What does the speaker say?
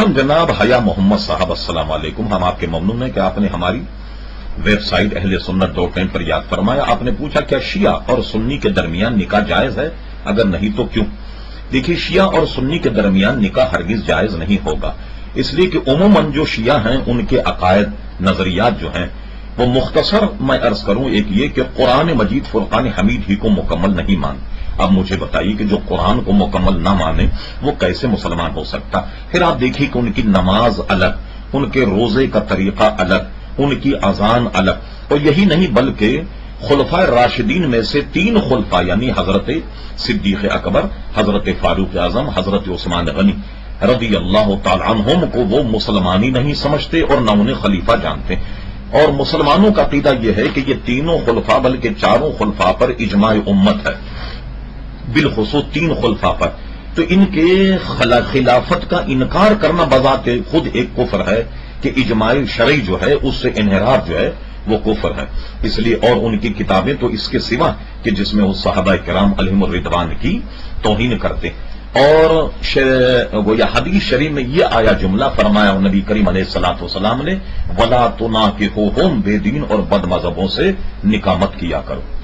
محترم جناب حیا محمد صاحب السلام علیکم، ہم آپ کے ممنون ہیں کہ آپ نے ہماری ویب سائٹ اہل سنت .in پر یاد فرمایا۔ آپ نے پوچھا کیا شیعہ اور سنی کے درمیان نکاح جائز ہے، اگر نہیں تو کیوں؟ دیکھیے، شیعہ اور سنی کے درمیان نکاح ہرگز جائز نہیں ہوگا، اس لیے کہ عموماً جو شیعہ ہیں ان کے عقائد نظریات جو ہیں وہ مختصر میں عرض کروں ایک یہ کہ قرآن مجید فرقان حمید ہی کو مکمل نہیں مانتے۔ اب مجھے بتائیے کہ جو قرآن کو مکمل نہ مانے وہ کیسے مسلمان ہو سکتا؟ پھر آپ دیکھیے کہ ان کی نماز الگ، ان کے روزے کا طریقہ الگ، ان کی اذان الگ، اور یہی نہیں بلکہ خلفائے راشدین میں سے 3 خلفاء یعنی حضرت صدیق اکبر، حضرت فاروق اعظم، حضرت عثمان غنی رضی اللہ تعالی عنہم کو وہ مسلمان ہی نہیں سمجھتے اور نہ انہیں خلیفہ جانتے۔ اور مسلمانوں کا عقیدہ یہ ہے کہ یہ تینوں خلفاء بلکہ 4 خلفاء پر اجماع امت ہے، بالخصوص 3 خلفاء پر، تو ان کے خلافت کا انکار کرنا بذات خود ایک کفر ہے کہ اجماع شرعی جو ہے اس سے انحراف جو ہے وہ کفر ہے۔ اس لیے اور ان کی کتابیں تو اس کے سوا کہ جس میں وہ صحابہ کرام علیہم الرضوان کی توہین کرتے، اور گویا حدیث شریف میں یہ آیا جملہ فرمایا نبی کریم علیہ الصلوۃ والسلام نے، وَلَا تُنَاكِحُوهُمْ، بے دین اور بد مذہبوں سے نکاح مت کیا کرو۔